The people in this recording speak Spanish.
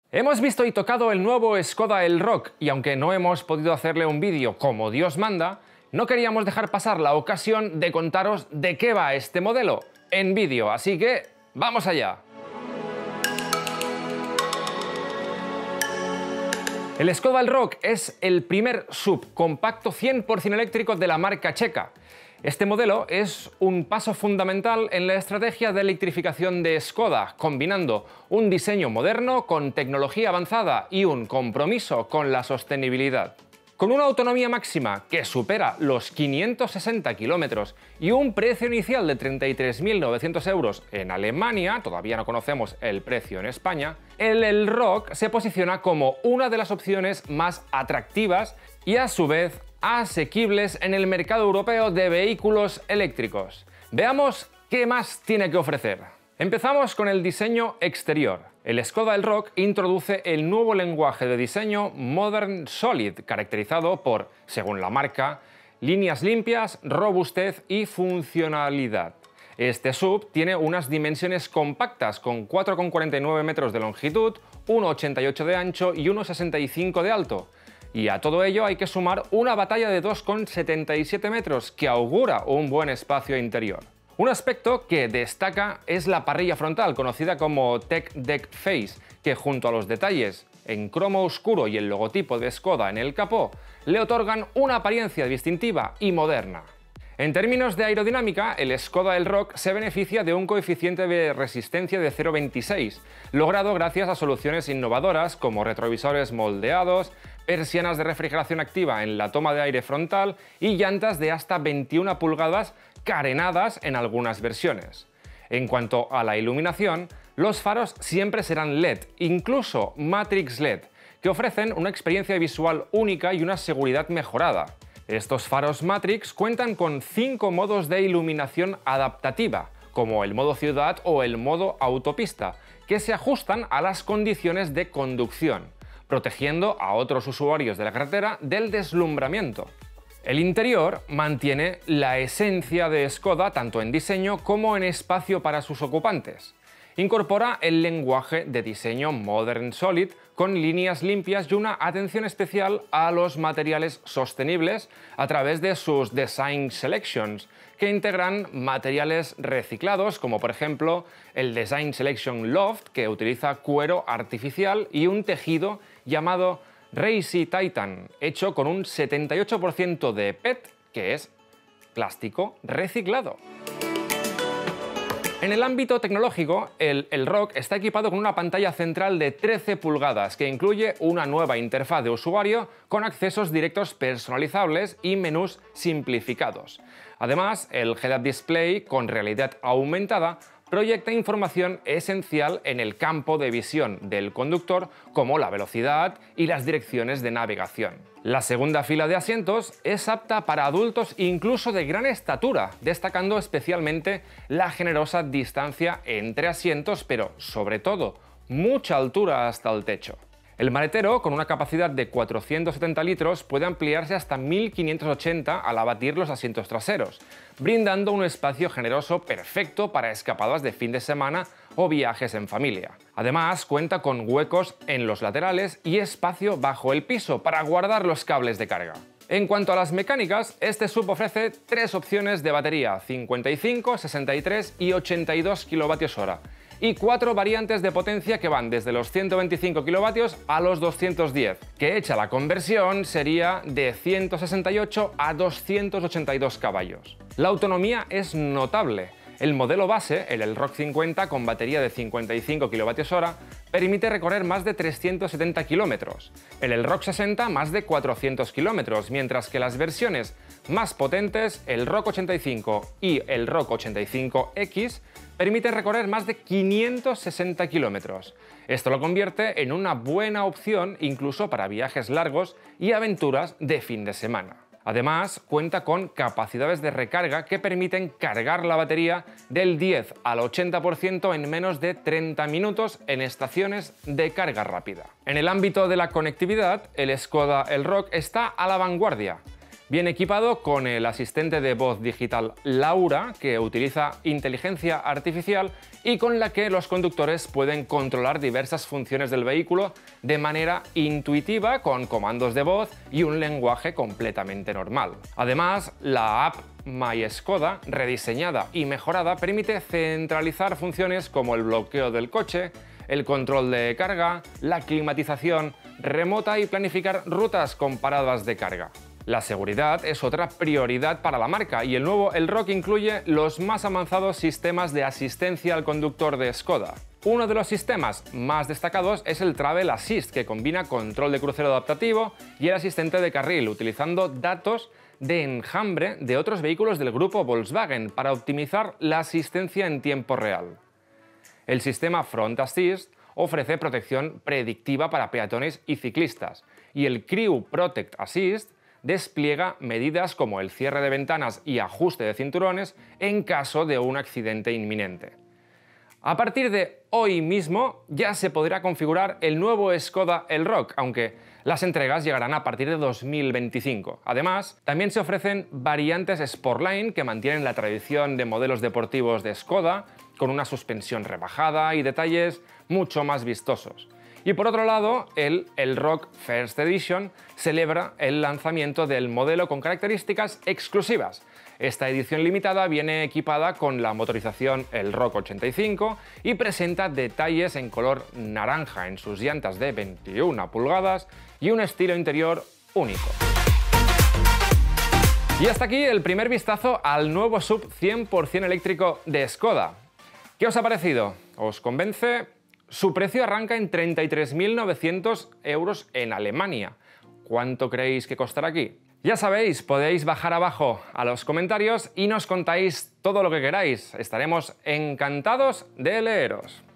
Hemos visto y tocado el nuevo Škoda Elroq y aunque no hemos podido hacerle un vídeo como Dios manda, no queríamos dejar pasar la ocasión de contaros de qué va este modelo en vídeo, así que ¡vamos allá! El Škoda Elroq es el primer SUV compacto 100% eléctrico de la marca checa. Este modelo es un paso fundamental en la estrategia de electrificación de Škoda, combinando un diseño moderno con tecnología avanzada y un compromiso con la sostenibilidad. Con una autonomía máxima que supera los 560 kilómetros y un precio inicial de 33.900 euros en Alemania, todavía no conocemos el precio en España, el Elroq se posiciona como una de las opciones más atractivas y a su vez asequibles en el mercado europeo de vehículos eléctricos. Veamos qué más tiene que ofrecer. Empezamos con el diseño exterior. El Škoda Elroq introduce el nuevo lenguaje de diseño Modern Solid, caracterizado por, según la marca, líneas limpias, robustez y funcionalidad. Este SUV tiene unas dimensiones compactas con 4,49 metros de longitud, 1,88 de ancho y 1,65 de alto. Y a todo ello hay que sumar una batalla de 2,77 metros que augura un buen espacio interior. Un aspecto que destaca es la parrilla frontal, conocida como Tech Deck Face, que junto a los detalles en cromo oscuro y el logotipo de Škoda en el capó, le otorgan una apariencia distintiva y moderna. En términos de aerodinámica, el Škoda Elroq se beneficia de un coeficiente de resistencia de 0,26, logrado gracias a soluciones innovadoras como retrovisores moldeados, persianas de refrigeración activa en la toma de aire frontal y llantas de hasta 21 pulgadas carenadas en algunas versiones. En cuanto a la iluminación, los faros siempre serán LED, incluso Matrix LED, que ofrecen una experiencia visual única y una seguridad mejorada. Estos faros Matrix cuentan con 5 modos de iluminación adaptativa, como el modo ciudad o el modo autopista, que se ajustan a las condiciones de conducción, protegiendo a otros usuarios de la carretera del deslumbramiento. El interior mantiene la esencia de Škoda tanto en diseño como en espacio para sus ocupantes. Incorpora el lenguaje de diseño Modern Solid con líneas limpias y una atención especial a los materiales sostenibles a través de sus Design Selections, que integran materiales reciclados como por ejemplo el Design Selection Loft, que utiliza cuero artificial y un tejido llamado Racing Titan, hecho con un 78% de PET, que es plástico reciclado. En el ámbito tecnológico, el Elroq está equipado con una pantalla central de 13 pulgadas que incluye una nueva interfaz de usuario con accesos directos personalizables y menús simplificados. Además, el Head-Up Display con realidad aumentada proyecta información esencial en el campo de visión del conductor, como la velocidad y las direcciones de navegación. La segunda fila de asientos es apta para adultos incluso de gran estatura, destacando especialmente la generosa distancia entre asientos, pero sobre todo mucha altura hasta el techo. El maletero, con una capacidad de 470 litros, puede ampliarse hasta 1580 al abatir los asientos traseros, brindando un espacio generoso perfecto para escapadas de fin de semana o viajes en familia. Además, cuenta con huecos en los laterales y espacio bajo el piso para guardar los cables de carga. En cuanto a las mecánicas, este SUV ofrece 3 opciones de batería: 55, 63 y 82 kWh. Y 4 variantes de potencia que van desde los 125 kilovatios a los 210, que hecha la conversión sería de 168 a 282 caballos. La autonomía es notable. El modelo base, el Elroq 50 con batería de 55 kWh, permite recorrer más de 370 kilómetros, el Elroq 60 más de 400 kilómetros, mientras que las versiones más potentes, el Elroq 85 y el Elroq 85X, permiten recorrer más de 560 kilómetros. Esto lo convierte en una buena opción incluso para viajes largos y aventuras de fin de semana. Además, cuenta con capacidades de recarga que permiten cargar la batería del 10 al 80% en menos de 30 minutos en estaciones de carga rápida. En el ámbito de la conectividad, el Škoda Elroq está a la vanguardia. Viene equipado con el asistente de voz digital Laura, que utiliza inteligencia artificial y con la que los conductores pueden controlar diversas funciones del vehículo de manera intuitiva con comandos de voz y un lenguaje completamente normal. Además, la app My Skoda, rediseñada y mejorada, permite centralizar funciones como el bloqueo del coche, el control de carga, la climatización remota y planificar rutas con paradas de carga. La seguridad es otra prioridad para la marca y el nuevo Elroq incluye los más avanzados sistemas de asistencia al conductor de Skoda. Uno de los sistemas más destacados es el Travel Assist, que combina control de crucero adaptativo y el asistente de carril, utilizando datos de enjambre de otros vehículos del grupo Volkswagen para optimizar la asistencia en tiempo real. El sistema Front Assist ofrece protección predictiva para peatones y ciclistas, y el Crew Protect Assist despliega medidas como el cierre de ventanas y ajuste de cinturones en caso de un accidente inminente. A partir de hoy mismo ya se podrá configurar el nuevo Skoda Elroq, aunque las entregas llegarán a partir de 2025. Además, también se ofrecen variantes Sportline que mantienen la tradición de modelos deportivos de Skoda, con una suspensión rebajada y detalles mucho más vistosos. Y por otro lado, el Elroq First Edition celebra el lanzamiento del modelo con características exclusivas. Esta edición limitada viene equipada con la motorización Elroq 85 y presenta detalles en color naranja en sus llantas de 21 pulgadas y un estilo interior único. Y hasta aquí el primer vistazo al nuevo SUV 100% eléctrico de Skoda. ¿Qué os ha parecido? ¿Os convence? Su precio arranca en 33.900 euros en Alemania. ¿Cuánto creéis que costará aquí? Ya sabéis, podéis bajar abajo a los comentarios y nos contáis todo lo que queráis. Estaremos encantados de leeros.